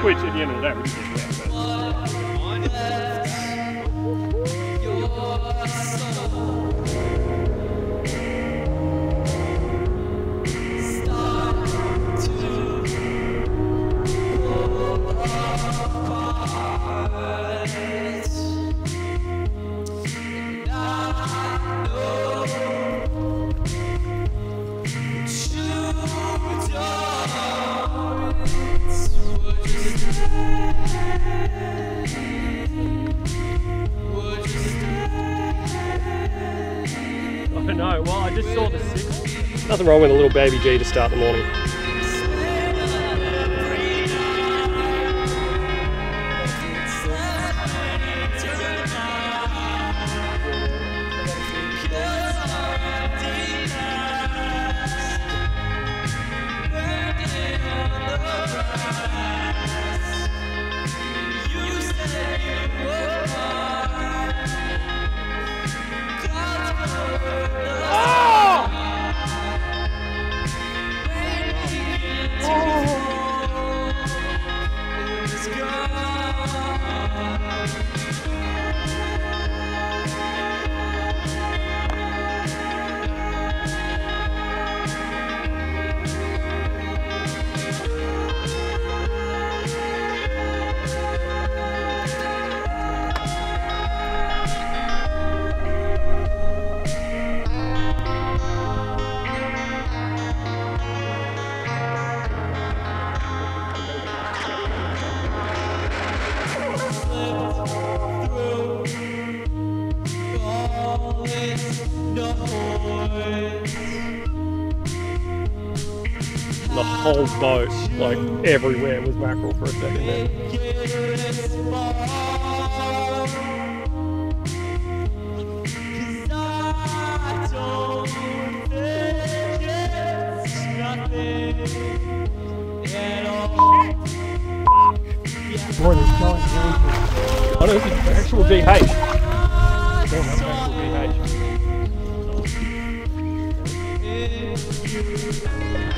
which at the end of the day, we just get wet. No, well, I just saw the signal. Nothing wrong with a little baby G to start the morning. The whole boat, like everywhere, was mackerel for a second there. Boy, there's so much. I know, it's actual DH. Damn, that's actual DH.